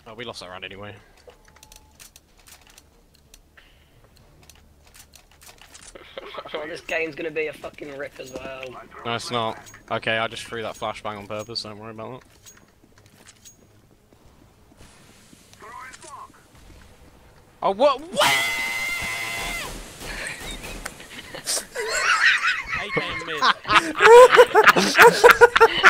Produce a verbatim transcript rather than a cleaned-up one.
Oh, we lost that round anyway. Oh, this game's gonna be a fucking rip as well. No, it's not. Okay, I just threw that flashbang on purpose, don't worry about that. Oh, what? What? A K mid.